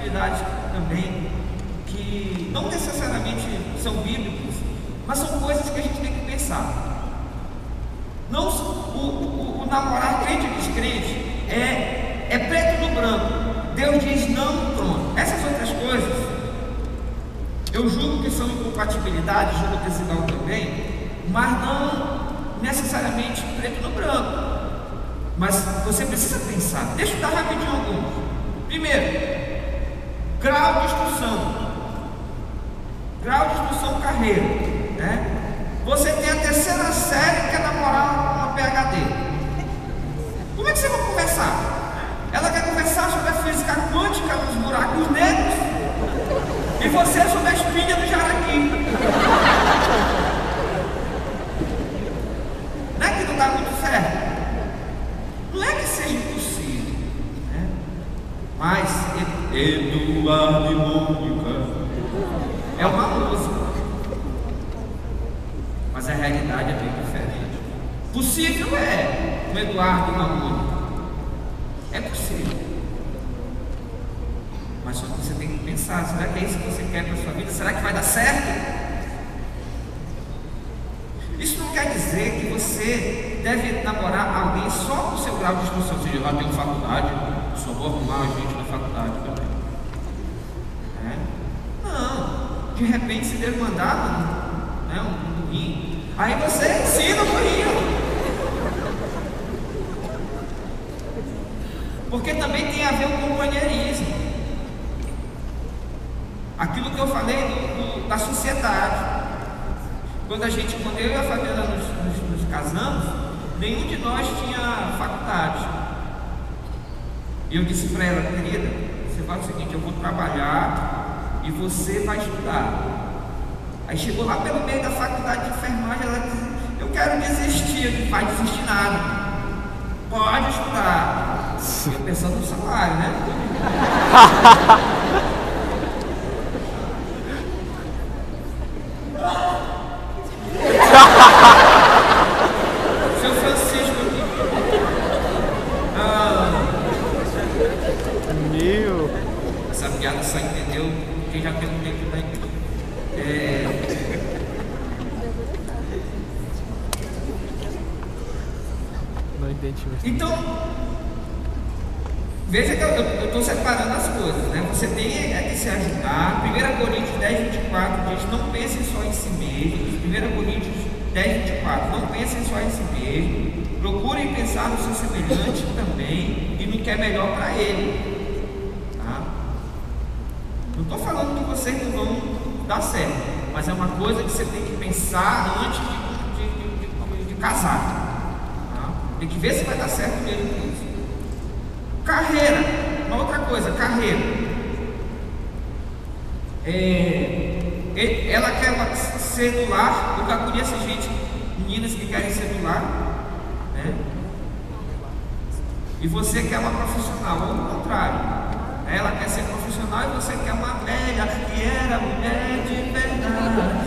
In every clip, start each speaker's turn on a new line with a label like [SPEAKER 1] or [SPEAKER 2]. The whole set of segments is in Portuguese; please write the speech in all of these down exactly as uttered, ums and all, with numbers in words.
[SPEAKER 1] incompatibilidades também, que não necessariamente são bíblicas, mas são coisas que a gente tem que pensar. Não, o, o, o namorar crente e descrente é, é preto no branco. Deus diz não, pronto. Essas outras coisas, eu julgo que são incompatibilidades, julgo desigual também, mas não necessariamente preto no branco. Mas você precisa pensar. Deixa eu dar rapidinho alguns. Primeiro, grau de instrução. Grau de instrução carreira, né? Você tem a terceira série e quer namorar uma P H D. Como é que você vai conversar? Ela quer conversar sobre a física quântica dos buracos negros e você sobre a espinha do jaraqui. Não é que não dá muito certo? Não é que seja impossível, né? Mas Eduardo e Mônica é uma música, mas a realidade é bem diferente. Possível é, o Eduardo e uma Mônica, é possível, mas só que você tem que pensar: será que é isso que você quer para a sua vida? Será que vai dar certo? Isso não quer dizer que você deve namorar alguém só com o seu grau de instrução. Ou seja, eu tenho faculdade, só vou arrumar gente na faculdade também. É? Não, de repente, se Deus mandar, né, um burrinho, aí você ensina o burrinho. Porque também tem a ver com o companheirismo. Aquilo que eu falei do, do, da sociedade. Quando a gente, quando eu e a Fabiana nos, nos, nos casamos, nenhum de nós tinha faculdade. E eu disse para ela: querida, você faz o seguinte, eu vou trabalhar e você vai estudar. Aí chegou lá pelo meio da faculdade de enfermagem, ela disse: eu quero desistir. Eu disse: não vai desistir nada, pode estudar. Eu pensando no salário, né? Seu Francisco aqui. Ah,
[SPEAKER 2] Meu.
[SPEAKER 1] essa piada só entendeu quem já tem um tempo da igreja. É...
[SPEAKER 2] Não identifico.
[SPEAKER 1] Então, veja que eu estou separando as coisas, né? Você tem é que se ajudar. primeira Coríntios dez, vinte e quatro diz: não pensem só em si mesmos. primeira Coríntios dez, vinte e quatro, não pensem só em si mesmos. Procurem pensar no seu semelhante também e no que é melhor para ele. Tá? Não estou falando que vocês não vão dar certo, mas é uma coisa que você tem que pensar antes de, de, de, de, de casar. Tá? Tem que ver se vai dar certo mesmo com isso. Carreira, uma outra coisa, carreira. É, ela quer ser do lar. Eu já conheço gente, meninas que querem ser do lar, né? E você quer uma profissional, ou o contrário. Ela quer ser profissional e você quer uma velha que era mulher de verdade.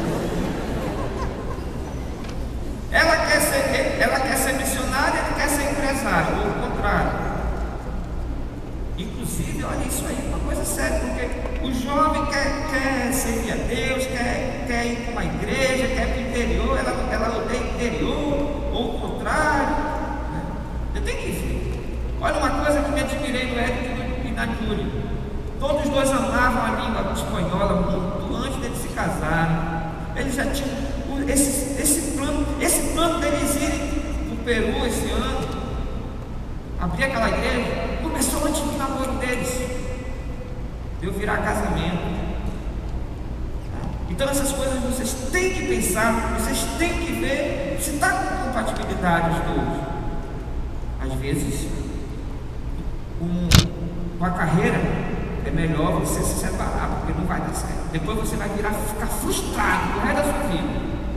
[SPEAKER 1] Ela quer ser, ela quer ser missionária, ele quer ser empresário, ou o contrário. Inclusive, olha, isso aí é uma coisa séria, porque o jovem quer, quer servir a Deus, quer, quer ir para uma igreja, quer ir para o interior, ela, ela odeia o interior, ou o contrário, né? Eu tenho que ver. Olha, uma coisa que me admirei no Érico e na Júlia: todos dois amavam a língua espanhola muito antes deles se casarem. Eles já tinham esse, esse plano, esse plano deles irem para o Peru esse ano, abrir aquela igreja. Começou antes do namoro deles, de eu virar casamento. Então essas coisas vocês têm que pensar, vocês têm que ver se está com compatibilidade os dois. Às vezes, com, com a carreira, é melhor você se separar, porque não vai dar certo. Depois você vai virar, ficar frustrado no resto da sua vida.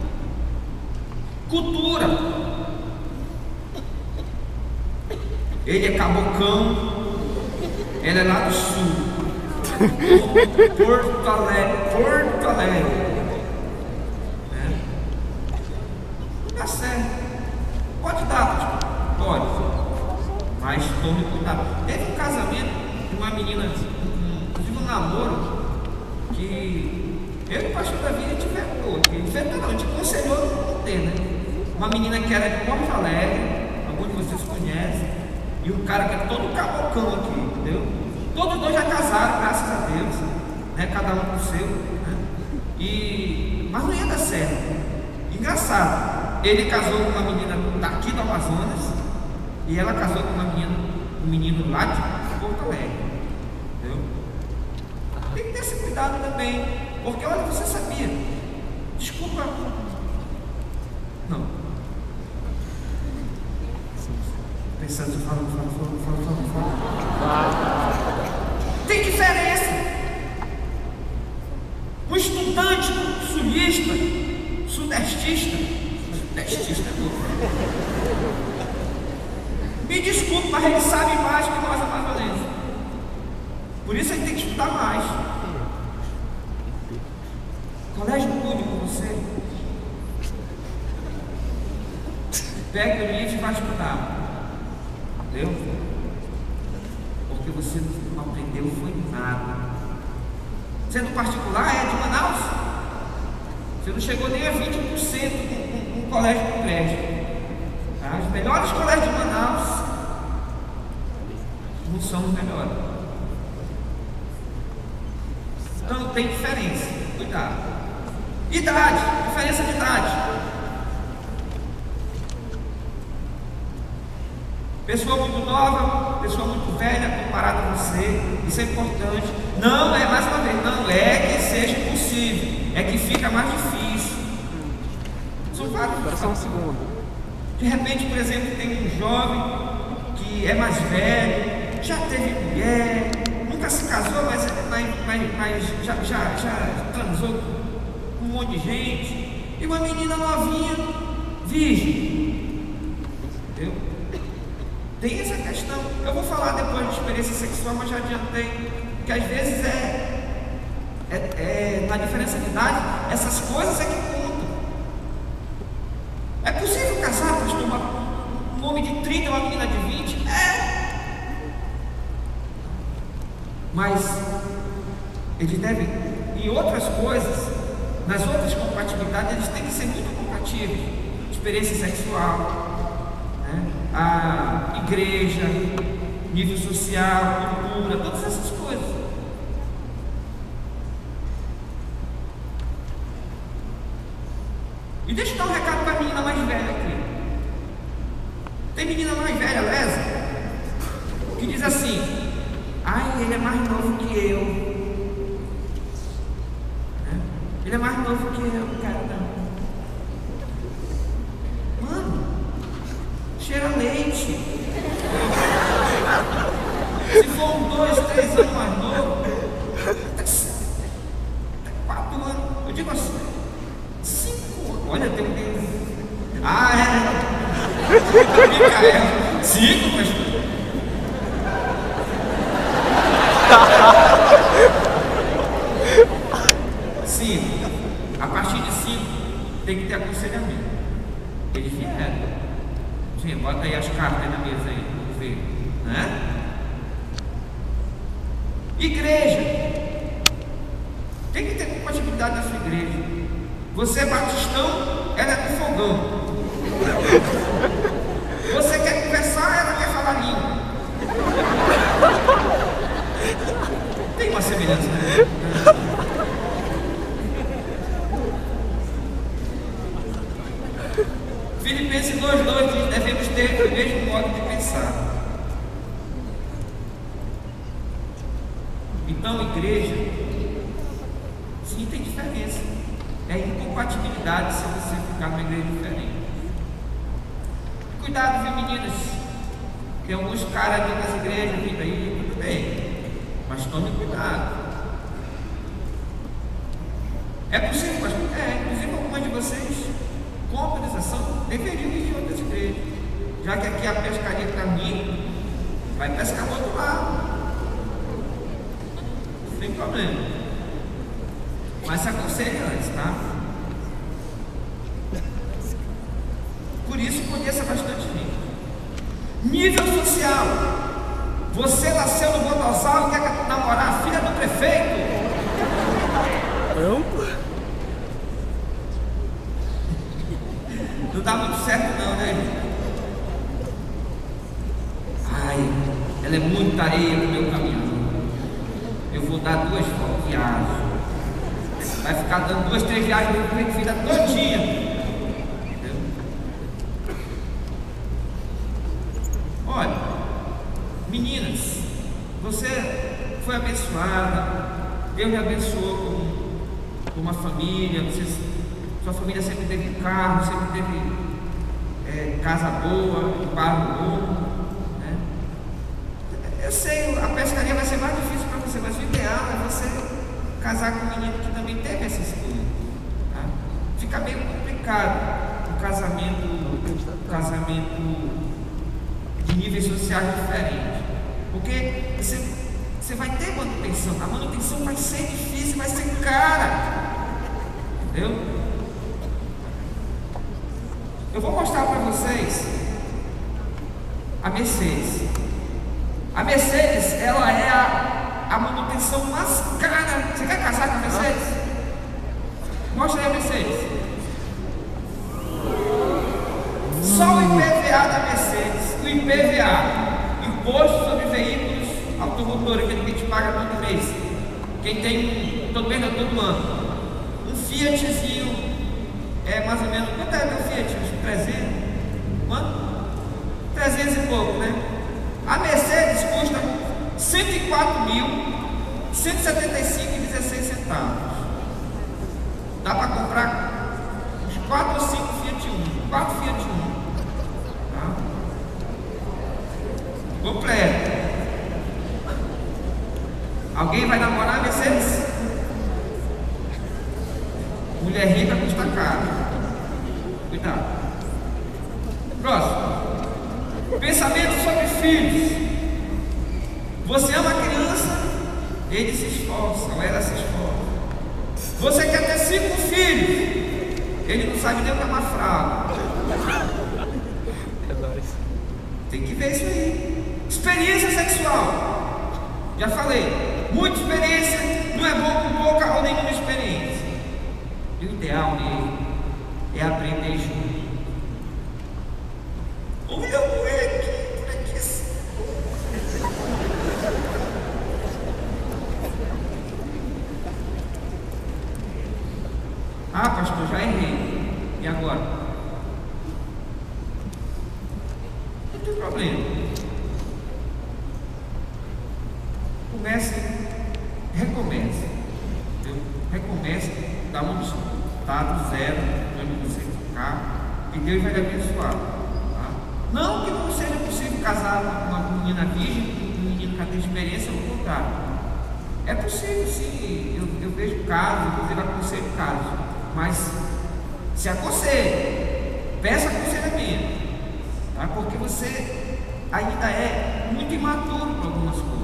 [SPEAKER 1] Cultura. Ele é cabocão, ela é lá do sul, Porto Alegre, Porto Alegre. É. Não dá certo. Pode dar, pode, mas tome cuidado. Teve um casamento de uma menina, um, um um namoro que eu e o pastor Davi a gente inventou, que inventou não, a gente aconselhou não ter, né? Uma menina que era de Porto Alegre, alguns de vocês conhecem, e um cara que é todo cabocão aqui, entendeu? Todos dois já casaram, graças a Deus, né? Cada um com o seu, né? E... mas não ia dar certo. Engraçado, ele casou com uma menina daqui do Amazonas e ela casou com uma menina, um menino lá de Porto Alegre, entendeu? Tem que ter esse cuidado também, porque olha, você sabia, desculpa, não, pensando, fala, fala, fala, fala, fala, fala. Tem diferença. Um estudante sulista, sudestista, sudestista é novo. Me desculpe, mas ele sabe mais que nós amazonenses. Por isso ele tem que estudar mais. Colégio público, você pega o livro e vai estudar. Entendeu? Porque você não aprendeu foi nada. Sendo particular, é de Manaus. Você não chegou nem a vinte por cento no colégio do prédio. Tá? Os melhores colégios de Manaus não são os melhores. Então tem diferença. Cuidado. Idade, diferença de idade. Pessoa muito nova, pessoa muito velha comparada a você, isso é importante. Não é, mais uma vez, não é que seja impossível, é que fica mais difícil. São vários.
[SPEAKER 2] Agora só um segundo.
[SPEAKER 1] De repente, por exemplo, tem um jovem que é mais velho, já teve mulher, nunca se casou, mas, mas, mas, mas já, já, já transou com um monte de gente, e uma menina novinha, virgem. Entendeu? Tem essa questão. Eu vou falar depois de experiência sexual, mas já adiantei que às vezes é, é, é na diferença de idade, essas coisas é que contam. É possível casar, pastor, uma, um homem de trinta e uma menina de vinte? É. Mas eles devem, em outras coisas, nas outras compatibilidades, eles têm que ser muito compatíveis. Experiência sexual, a igreja, nível social, cultura, todas essas coisas. E deixa eu dar um recado para a menina mais velha aqui. Tem menina mais velha, Lesa, que diz assim: ai, ele é mais novo que eu. Ele é mais novo que eu, cara. Cheira leite. Se for um, dois, três anos mais novo, quatro anos, eu digo assim, cinco anos. Olha, tem um. Ah, é. Micael, cinco, mas. Cinco. A partir de cinco, tem que ter aconselhamento. Eles vieram. Sim, bota aí as cartas na mesa aí, vamos ver, né? Igreja. Tem que ter compatibilidade na sua igreja. Você é batistão, ela é do fogão. Você quer conversar, ela quer falar língua. Tem uma semelhança, né? Filipenses dois, dois diz: devemos ter o mesmo modo de pensar. Então, igreja, sim, tem diferença. É incompatibilidade se você ficar numa igreja diferente. Cuidado, viu, meninas? Tem alguns caras ali nas igrejas vindo aí, tudo bem, mas tome cuidado. É possível, mas é, inclusive algumas de vocês, com autorização, deveriam ir em outras igrejas, já que aqui a pescaria para mim vai pescar do outro lado, sem problema, mas se aconselhe antes, tá? Por isso conheça bastante gente. Nível social. Você nasceu no Botosal e quer namorar a filha do prefeito? muita areia no meu caminhão. Eu vou dar duas viagens. Vai ficar dando duas, três viagens minha vida todinha. Entendeu? Olha, meninas, você foi abençoada, Deus me abençoou com, com uma família, você, sua família sempre teve carro, sempre teve é, casa boa, carro bom, né? Eu sei, a pescaria vai ser mais difícil para você, mas o ideal é você casar com um menino que também teve essa escolha, tá? Fica meio complicado o casamento, o casamento de níveis sociais diferentes, porque você, você vai ter manutenção, a manutenção vai ser difícil, vai ser cara, entendeu? Eu vou mostrar para vocês a Mercedes. A Mercedes, ela é a, a manutenção mais cara. Você quer casar com a Mercedes? Mostra aí a Mercedes. Só o I P V A da Mercedes, o I P V A, Imposto sobre Veículos Automotores, que a gente paga todo mês. Quem tem, todo mês não, todo ano. Um Fiatzinho, é mais ou menos, quanto é o teu Fiat? Uns trezentos? Quanto? trezentos e pouco, né? A Mercedes custa cento e quatro mil, cento e setenta e cinco reais e dezesseis centavos. Dá para comprar uns quatro ou cinco Fiat Uno, quatro Fiat Uno, tá? Completo. Alguém vai namorar a Mercedes? Mulher rica custa caro. Cuidado. Próximo. Pensamento sobre filhos. Você ama a criança, ele se esforça, ou ela se esforça. Você quer ter cinco filhos, ele não sabe nem o que é uma fralda.
[SPEAKER 2] É nóis.
[SPEAKER 1] Tem que ver isso aí. Experiência sexual. Já falei, muita experiência não é bom com pouca ou nenhuma experiência. E o ideal mesmo é aprender junto. Olha o moleque, por aqui assim. Ah, pastor, já errei. E agora? Não tem problema. Comece, recomece. Entendeu? Recomece, dá um tá do zero, onde você ficar, e Deus vai lhe abençoar. Tá? Não que não seja possível casar com uma menina virgem, um menino que já tem experiência, ao contrário. É possível, sim. Eu, eu vejo casos, inclusive aconselho casos, mas se aconselhe, peça aconselhamento, tá? Porque você ainda é muito imaturo para algumas coisas.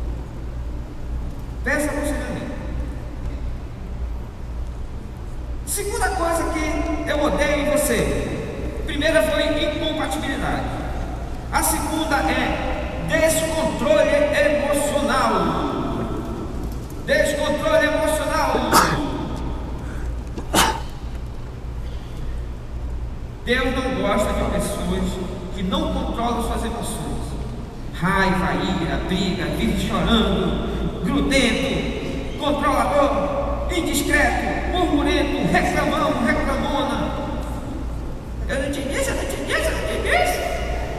[SPEAKER 1] Peça aconselhamento. Segunda coisa que eu odeio em você. Primeira foi incompatibilidade. A segunda é descontrole emocional. Descontrole emocional. Deus não gosta de pessoas que não controlam suas emoções. Raiva, ira, briga, vive chorando, grudento, controlador, indiscreto, murmurento, reclamão, reclamona. Eu não te disse, eu não te disse, eu não te disse.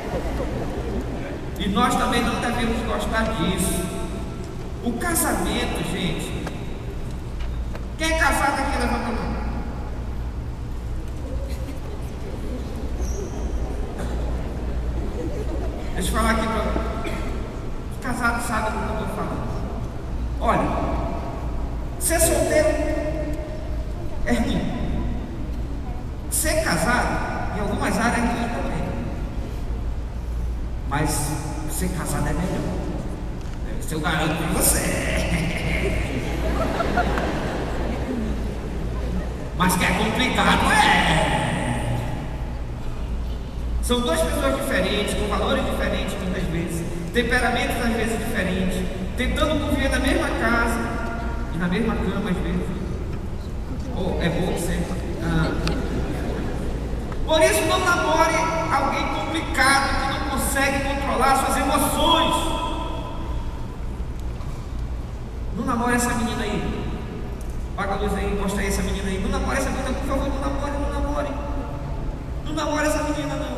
[SPEAKER 1] E nós também não devemos gostar disso. O casamento, gente. Quem é casado aqui, levanta a mão. Deixa eu falar aqui para os casados sabem do que eu estou falando. Olha, ser solteiro é ruim. Ser casado, em algumas áreas, é ruim também. Mas ser casado é melhor. Isso eu garanto para você. Mas que é complicado, é. São duas pessoas diferentes, com valores diferentes muitas vezes, temperamentos às vezes diferentes, tentando conviver na mesma casa e na mesma cama às vezes. Oh, é bom ser. Ah. Por isso não namore alguém complicado que não consegue controlar suas emoções. namore essa menina aí. Paga a luz aí, mostra aí essa menina aí. Não namore essa menina, por favor, não namore, não namore. Não namore essa menina não.